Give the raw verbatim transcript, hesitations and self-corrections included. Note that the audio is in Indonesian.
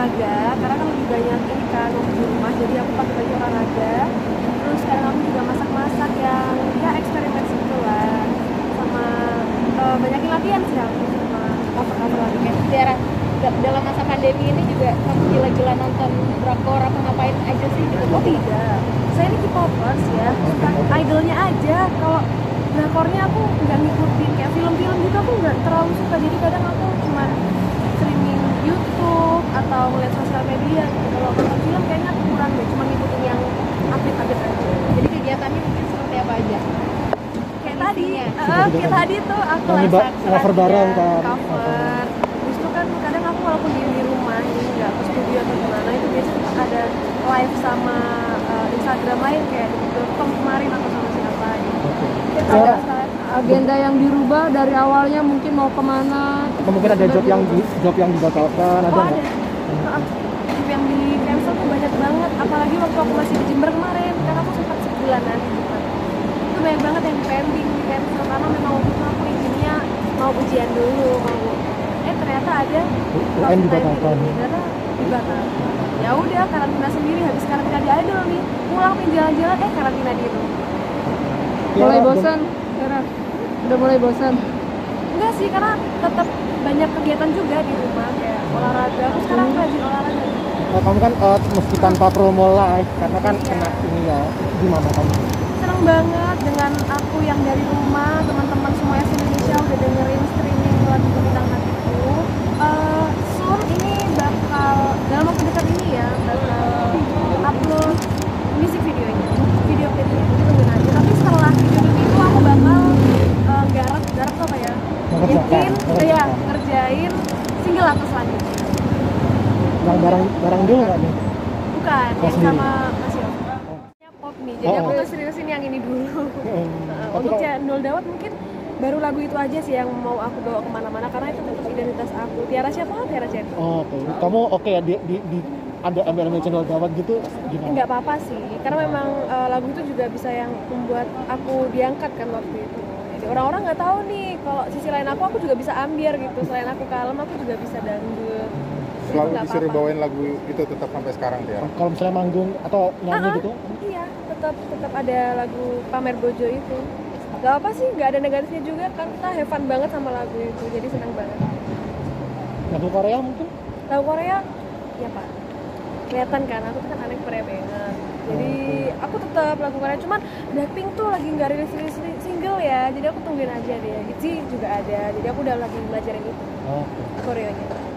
olahraga, karena kan lebih banyak ini kan waktu di rumah, jadi aku pakai baju olahraga. Terus sekarang aku juga masak-masak yang ya eksperimen gitu lah, sama uh, banyakin latihan sih aku sama cover-cover lagi kayak Tiara, dalam masa pandemi ini juga kamu gila-gila nonton drakor apa ngapain aja sih gitu? Oh tidak, saya ini K-popers ya, suka idolnya aja. Kalau drakornya aku nggak ngikutin, kayak film-film juga aku nggak terlalu suka, jadi kadang aku cuma streaming YouTube atau ngeliat sosial media gitu. Kalau nonton film kayaknya aku kurang deh, cuma ngikutin yang update-update aja. Jadi kegiatannya mungkin seperti apa aja? Kayak tadi, uh, kayak tadi tuh aku masak cover bareng kan, cover. Terus tuh kan kadang aku walaupun di, di rumah ini nggak ke studio atau gimana, itu biasanya ada live sama uh, Instagram lain kayak di google dot com kemarin atau sama siapa gitu. Okay. Ada agenda yang dirubah dari awalnya mungkin mau kemana? Mungkin ada job yang di, job yang dibatalkan, ada oh, nggak? ada. Job yang di cancel tuh banyak banget, apalagi waktu aku masih di Jember kemarin, kan aku sempat sebulanan di Jember. Itu banyak banget yang pending di cancel karena memang waktu itu aku izinnya mau ujian dulu, mau eh ternyata ada U N dibatalkan. ternyata dibatalkan. Ya udah karantina sendiri, habis karantina di idol nih, pulang pengen jalan-jalan eh karantina di rumah. Mulai bosan, Tiara? Udah mulai bosan? Enggak sih, karena tetap banyak kegiatan juga di rumah kayak olahraga. Aku sekarang rajin olahraga. Nah, kamu kan uh, meski tanpa promo live karena kan iya. kena ini ya, gimana kamu? Seneng banget dengan aku yang dari rumah, teman-teman semuanya di Indonesia udah dengerin streaming lagu Bintang Hatiku. Uh, soon ini bakal dalam waktu dekat ini ya bakal upload music videonya, video klipnya. Itu tungguin aja. Tapi setelah video klip itu aku bakal uh, garap, garap tuh apa ya? Mungkin ya ngerjain single aku selanjutnya. Yang barang barang dulu nggak nih? Bukan, Oh, yang sendiri. sama Mas Yofi. Pop nih, jadi Oh, aku oh. tuh seriusin yang ini dulu. Hmm. Nah, Tapi untuk kalau- Cendol Dawet mungkin baru lagu itu aja sih yang mau aku bawa kemana-mana karena itu bentuk identitas aku. Tiara siapa? Tiara Cendol. Oh, oke. Okay. Kamu oke okay ya di, di, di ada embel-embel Cendol Dawet gitu gimana? Enggak apa-apa sih, karena memang uh, lagu itu juga bisa yang membuat aku diangkat kan waktu itu. Jadi orang-orang nggak tahu nih kalau sisi lain aku, aku juga bisa ambiar gitu. Selain aku kalem, aku juga bisa dangdut. Selalu Nggak disuruh apa-apa. bawain lagu itu tetap sampai sekarang dia. Kalau misalnya manggung atau nyanyi Ah, ah, gitu? iya, tetap tetap ada lagu Pamer Bojo itu. Gak apa sih, nggak ada negatifnya juga kan, kita have fun banget sama lagu itu, jadi senang banget. Lagu Korea mungkin? Lagu Korea, ya pak, kelihatan kan, aku tuh kan anak Korea banget. Jadi aku tetap lagu Korea, cuman Blackpink tuh lagi nggak rilis rilis single ya, jadi aku tungguin aja deh. Itzy juga ada, jadi aku udah lagi belajarin itu, Oh, oke. koreonya.